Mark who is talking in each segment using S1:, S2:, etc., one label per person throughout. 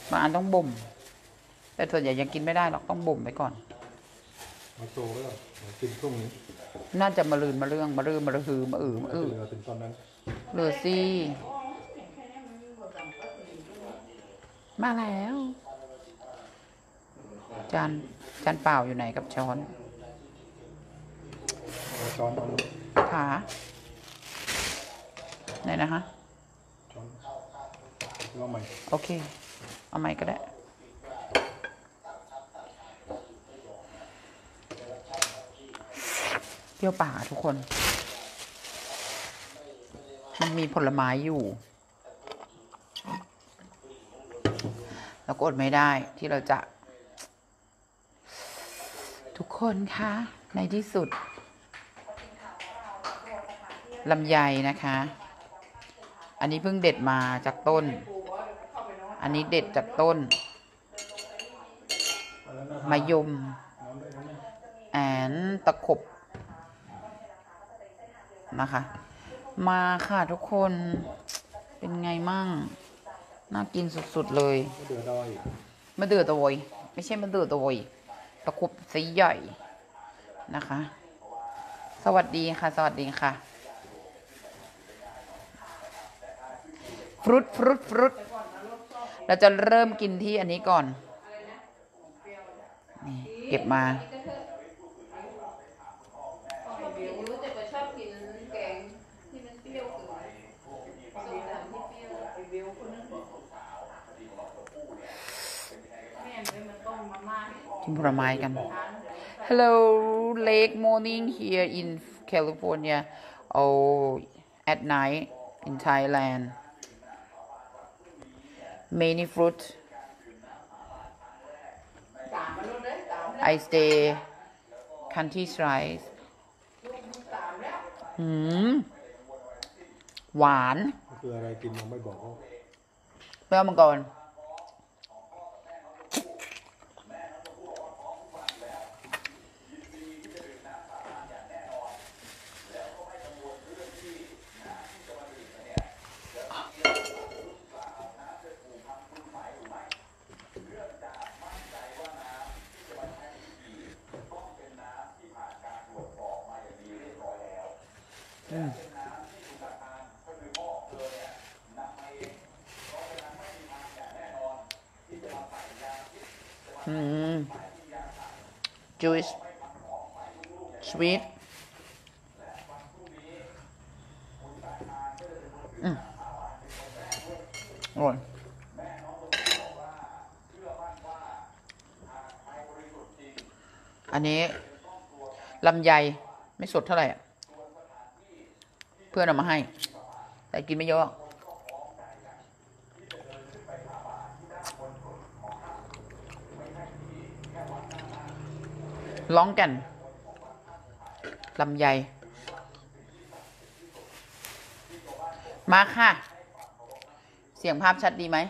S1: บางอันต้องบ่มแต่ส่วนใหญ่ยังกินไม่ได้หรอกต้องบ่มไปก่อน
S2: มาโตไว้ก่อนกินพรุ่งนี้
S1: น่าจะมาลืนมาเรื่องมาลือมาลือมาอือมาอือ
S2: ถึงตอนนั้น
S1: เหลือสิมาแล้วจานเปล่าอยู่ไหนกับช้อน
S2: ช้อน
S1: ขาไหนนะคะ
S2: ช้อนเอาใหม่
S1: โอเคเอาใหม่ก็ได้เปรี้ยวปากทุกคนมันมีผลไม้อยู่แล้วก็อดไม่ได้ที่เราจะทุกคนคะในที่สุดลำไยนะคะอันนี้เพิ่งเด็ดมาจากต้นอันนี้เด็ดจากต้นมะยมแอนตะขบนะคะมาค่ะทุกคนเป็นไงมั่งน่ากินสุดๆเลยมะเดื่อตะโวยไม่ใช่มะเดื่อตะโวยตะขบสีใหญ่นะคะสวัสดีค่ะสวัสดีค่ะฟรุตเราจะเริ่มกินที่อันนี้ก่อนนี่เก็บมากินผลไม้กัน Hello late morning here in California oh at night in Thailand many fruit I stay countryside หวาน
S2: คืออะไรกินยังไม่บอก
S1: เปรี้ยวมังกรjuice sweet อร่อยอันนี้ลำไยไม่สดเท่าไหร่เพื่อนเอามาให้แต่กินไม่เยอะร้องกันลำไยมาค่ะเสียงภาพชัดดีไหม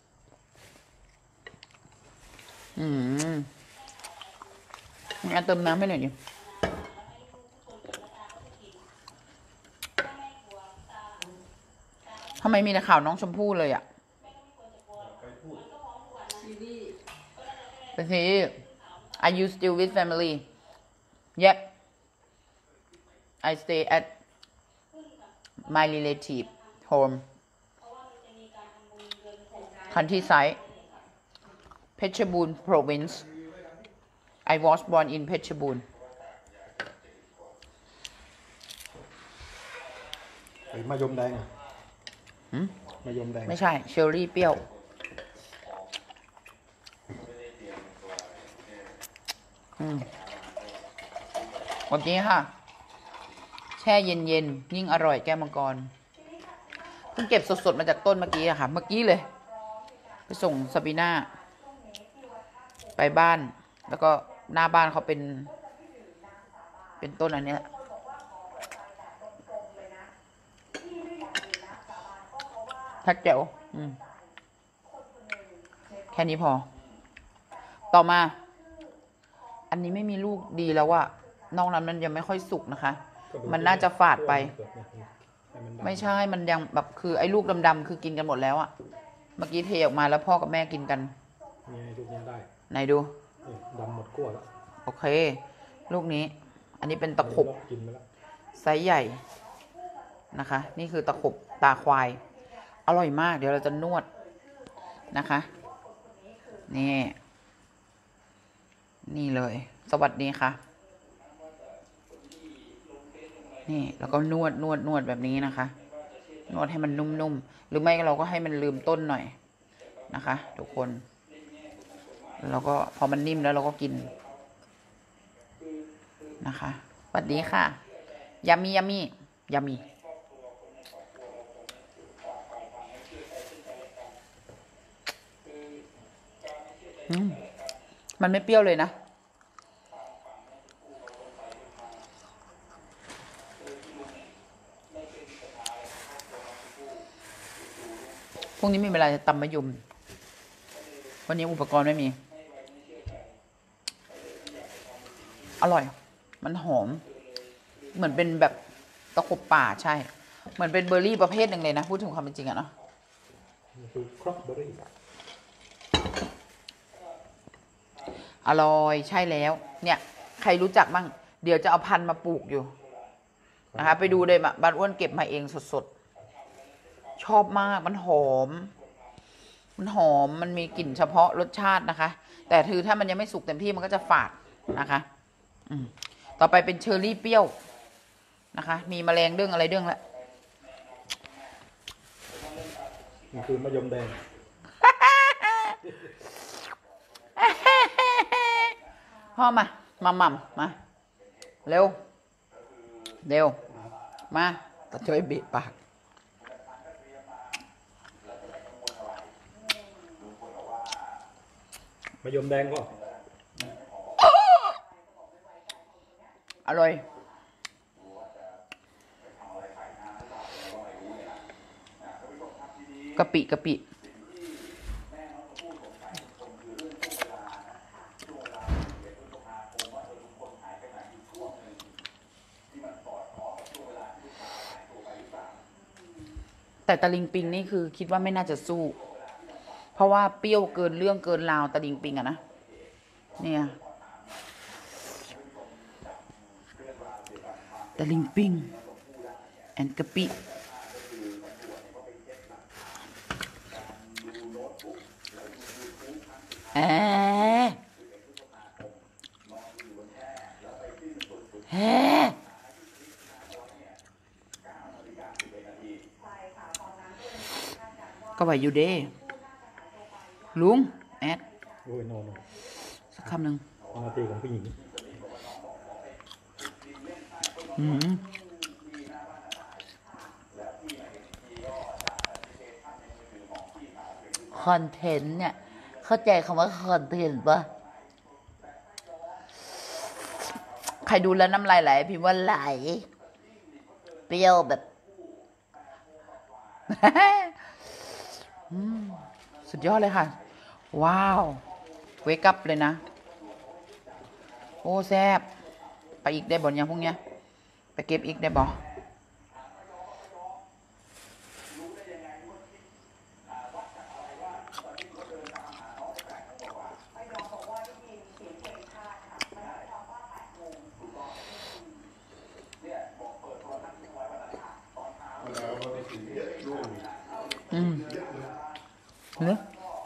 S1: งั้นเติมน้ำให้หน่อยดิทำไมมีแต่ข่าวน้องชมพู่เลยอ่ะเป็นทีAre you still with family? Yep. I stay at my relative home. Countryside, Phetchabun province. I was born in Phetchabun.
S2: มะยมแดงมะยมแดง
S1: ไม่ใช่เชอร์รี่เปรี้ยววันนี้ค่ะแช่เย็นๆยิ่งอร่อยแก้วมังกรเพิ่งเก็บสดๆมาจากต้นเมื่อกี้อะค่ะเมื่อกี้เลยไปส่งซาบีน่าไปบ้านแล้วก็หน้าบ้านเขาเป็นต้นอันนี้ทักแจ๋วแค่นี้พอต่อมาอันนี้ไม่มีลูกดีแล้วอะนอกนั้นมันยังไม่ค่อยสุกนะคะมันน่าจะฝาดไปไม่ใช่มันยังแบบคือไอ้ลูกดำๆคือกินกันหมดแล้วอะเมื่อกี้เทออกมาแล้วพ่อกับแม่กินกัน
S2: นี่ลูกนี้ได้
S1: ไหนดู
S2: นี่ดำหมดขั้วแล้ว
S1: โอเค ลูกนี้ อันนี้เป็นตะขบ
S2: กินไปแล้ว
S1: ไซส์ใหญ่นะคะ นี่คือตะขบตาควาย อร่อยมาก เดี๋ยวเราจะนวดนะคะ นี่ นี่เลย สวัสดีค่ะ นี่แล้วก็นวดแบบนี้นะคะ นวดให้มันนุ่มๆหรือไม่เราก็ให้มันลืมต้นหน่อยนะคะ ทุกคนแล้วก็พอมันนิ่มแล้วเราก็กินนะคะสวัสดีค่ะยามีมันไม่เปรี้ยวเลยนะพรุ่งนี้มีเวลาจะตำมะยมวันนี้อุปกรณ์ไม่มี อร่อย มันหอม เหมือนเป็นแบบตะขบป่าใช่ เหมือนเป็นเบอร์รี่ประเภทหนึ่งเลยนะ พูดถึงความเป็นจริงอะเนาะ
S2: นี่คือครอกเบอร์รี่
S1: อร่อยใช่แล้ว เนี่ย ใครรู้จักมั่ง เดี๋ยวจะเอาพันธุ์มาปลูกอยู่นะคะ ไปดูเลยบ้านอ้วนเก็บมาเองสดๆ ชอบมาก มันหอม มันมีกลิ่นเฉพาะรสชาตินะคะ แต่คือถ้ามันยังไม่สุกเต็มที่มันก็จะฝาดนะคะต่อไปเป็นเชอร์รี่เปรี้ยวนะคะ มีแมลงเรื่องอะไรเรื่องละ
S2: นี่คือมะยมแดง
S1: พ่อมาหม่ำมาเร็วมาตะช่วยบีบปาก
S2: มะยมแดงก็
S1: อร่อยกะปิแต่ตะลิงปิงนี่คือคิดว่าไม่น่าจะสู้ เพราะว่าเปรี้ยวเกินเรื่องเกินราวตะลิงปิงอะนะเนี่ยตะลิงปิงแอนกะปิก็ไหวอยู่เด้ลุงแอด
S2: โอ้ยโน
S1: สักคำหนึ่ง
S2: นาทีของผู้หญิง
S1: คอนเทนต์เนี่ย เข้าใจคำว่าคอนเทนต์ปะใครดูแล้วน้ำลายไหลพิมพ์ว่าไหล เปรี้ยวแบบ สุดยอดเลยค่ะ ว้าว เวกัพเลยนะ โอ้แซ่บไปอีกได้บ่ยังพวกเนี้ย ไปเก็บอีกได้บ่เนื้อ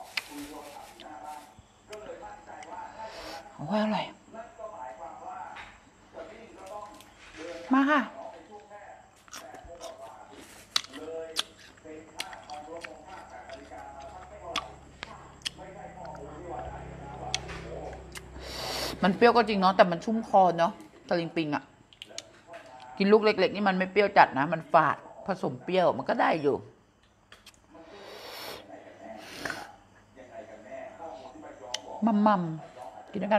S1: โอ้ยอร่อย มาค่ะ มันเปรี้ยวก็จริงเนาะแต่มันชุ่มคอเนาะตะลิงปิงอะกินลูกเล็กๆนี่มันไม่เปรี้ยวจัดนะมันฝาดผสมเปรี้ยวมันก็ได้อยู่มัมกินด้วยกัน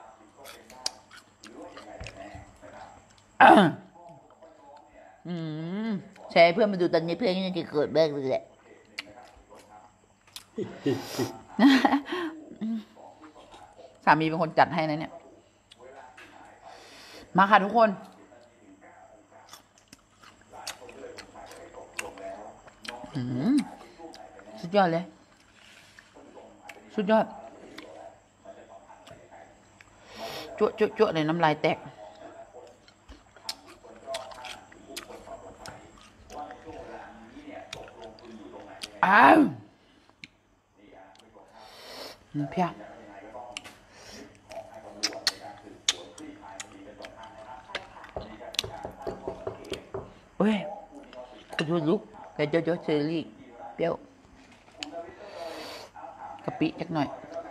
S1: แชร์เพื่อนมาดูตอนนี้เพื่อนยังจะเกิดแบกเลยแหละสามีเป็นคนจัดให้นะเนี่ยมาค่ะทุกคนสุดยอดเลยสุดยอดจั่วจั่วจั่วเลยน้ำลายแตกอ้าวเพียเฮ้ยคุณลุกแต่เจอเชอรี่เปรี้ยวกะปิจักหน่อย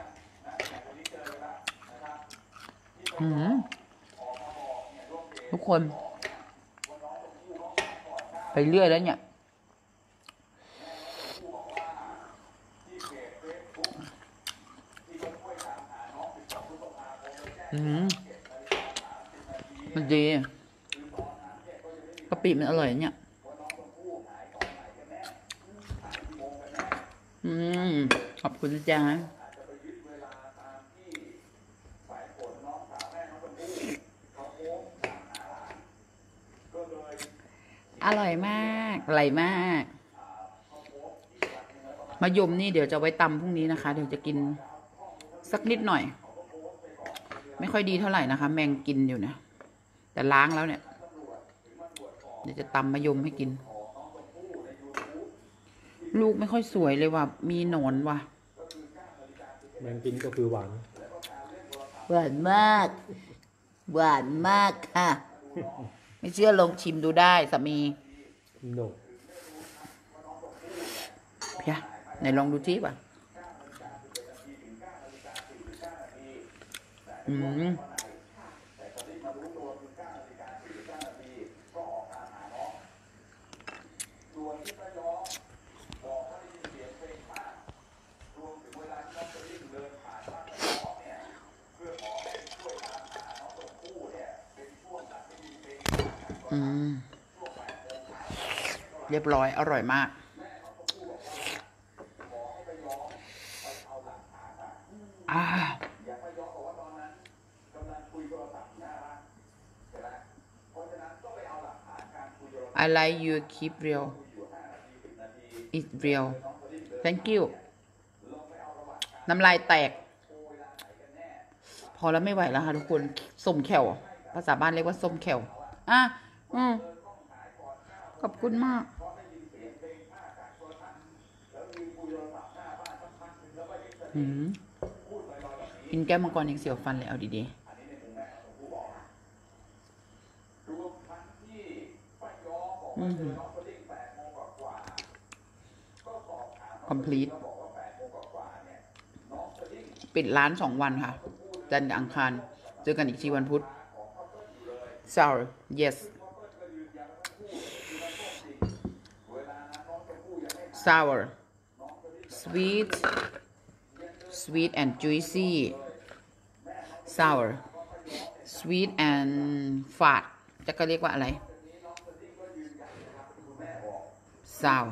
S1: ทุกคนไปเรื่อยแล้วเนี่ยมันดีกะปิมันอร่อยเนี่ยขอบคุณจ้าอร่อยมากอร่อยมากมะยมนี่เดี๋ยวจะไว้ตำพรุ่งนี้นะคะเดี๋ยวจะกินสักนิดหน่อยไม่ค่อยดีเท่าไหร่นะคะแมงกินอยู่นะแต่ล้างแล้วเนี่ยเดี๋ยวจะตำมะยมให้กินลูกไม่ค่อยสวยเลยว่ะมีหนอนว่ะ
S2: แมงกินก็คือหวาน
S1: หวานมากหวานมากค่ะไม่เชื่อลองชิมดูได้สามี
S2: โน
S1: เพียไหนลองดูที่ป่ะเรียบร้อยอร่อยมากI like you keep real it's real thank you น้ำลายแตกพอแล้วไม่ไหวแล้วค่ะทุกคนส้มแขวภาษาบ้านเรียกว่าส้มแขวขอบคุณมากกินแก้วมังกรยังเสียวฟันเลยเอาดีๆcomplete ปิดร้าน2 วันค่ะจันทร์อังคารเจอกันอีกทีวันพุธ sour yes sour sweet and juicy sour sweet and fat จะก็เรียกว่าอะไร sour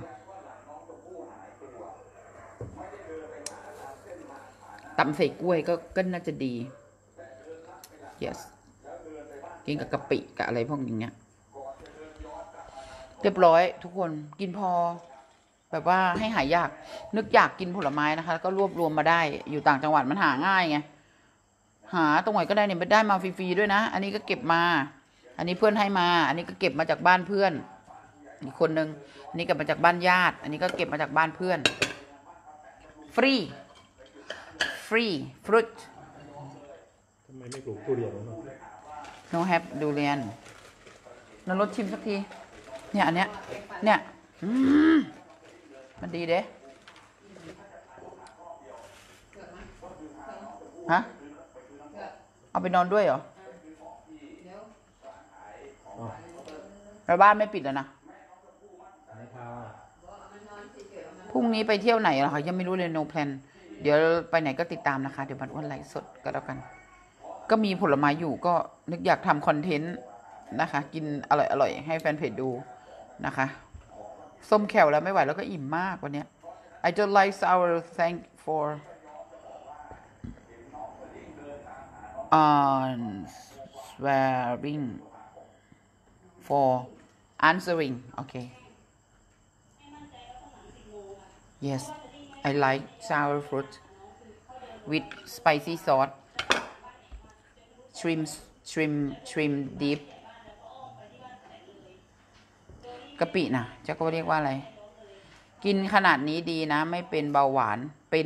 S1: ตำใส่กล้วยก็น่าจะดี yes กินกับกะปิกับอะไรพวกอย่างเงี้ยเรียบร้อยทุกคนกินพอแบบว่าให้หายยากนึกอยากกินผลไม้นะคะก็รวบรวมมาได้อยู่ต่างจังหวัดมันหาง่ายไงหาตรงไหนก็ได้เนี่ยไม่ได้มาฟรีๆด้วยนะอันนี้ก็เก็บมาอันนี้เพื่อนให้มาอันนี้ก็เก็บมาจากบ้านเพื่อนอีกคนนึงอันนี้เก็บมาจากบ้านญาติอันนี้ก็เก็บมาจากบ้านเพื่อนฟรีฟรุต
S2: ทำไมไม่ปลูกทุเรียนเนาะ
S1: no have durian นรสชิมสักทีเนี่ยอันเนี้ยเนี่ยมันดีเด้ฮะเอาไปนอนด้วยเหรอแล้วบ้านไม่ปิดแล้วนะพรุ่งนี้ไปเที่ยวไหนเหรอคะยังไม่รู้เลย no plan เดี๋ยวไปไหนก็ติดตามนะคะเดี๋ยวบันอ้วนไลฟ์สดก็แล้วกันก็มีผลไม้อยู่ก็นึกอยากทำคอนเทนต์นะคะกินอร่อยให้แฟนเพจดูนะคะส้มแขวแล้วไม่ไหวแล้วก็อิ่มมากวันนี้ I just like sour thank for swearing for answering okay yes I like sour fruit with spicy sauce shrimp dip กะปินะจะก็เรียกว่าอะไร กินขนาดนี้ดีนะ ไม่เป็นเบาหวานเป็น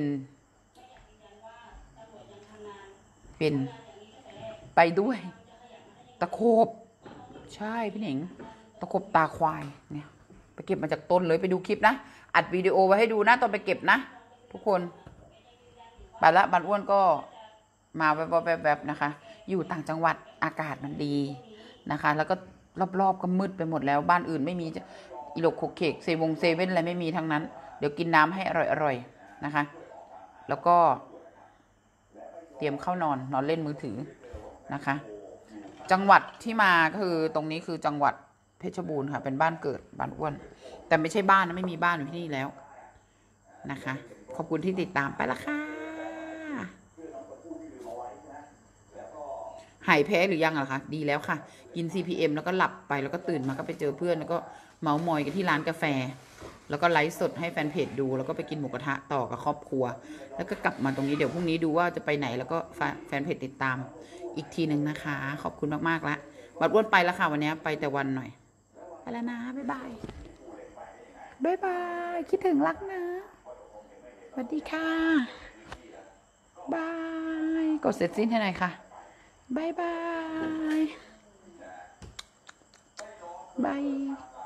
S1: ไปด้วย ตะโขบใช่พี่หนิง ตะโขบตาควายเนี่ยไปเก็บมาจากต้นเลยไปดูคลิปนะ อัดวิดีโอไว้ให้ดูนะตอนไปเก็บนะ ทุกคนไปละบันอ้วนก็มาแวบๆนะคะ อยู่ต่างจังหวัดอากาศมันดีนะคะ แล้วก็รอบๆก็มืดไปหมดแล้วบ้านอื่นไม่มีอิโลกโคเคกเซเว่นอะไรไม่มีทั้งนั้นเดี๋ยวกินน้ำให้อร่อยๆนะคะ แล้วก็เตรียมเข้านอนเล่นมือถือนะคะ จังหวัดที่มาก็คือตรงนี้คือจังหวัดเพชรบูรณ์ค่ะเป็นบ้านเกิดบ้านอ้วนแต่ไม่ใช่บ้านนะไม่มีบ้านอยู่ที่นี่แล้วนะคะขอบคุณที่ติดตามไปละค่ะหายแพ้หรือยังอะคะดีแล้วค่ะกิน CPM แล้วก็หลับไปแล้วก็ตื่นมาก็ไปเจอเพื่อนแล้วก็เมาส์มอยกันที่ร้านกาแฟแล้วก็ไลฟ์สดให้แฟนเพจดูแล้วก็ไปกินหมูกระทะต่อกับครอบครัวแล้วก็กลับมาตรงนี้เดี๋ยวพรุ่งนี้ดูว่าจะไปไหนแล้วก็แฟนเพจติดตามอีกทีหนึ่งนะคะขอบคุณมากๆละบัดอ้วนไปแล้วค่ะวันนี้ไปแต่วันหน่อยไปแล้วนะบ๊ายบายคิดถึงรักนะสวัสดีค่ะบายกดเสร็จสิ้นให้หน่อยค่ะบายบาย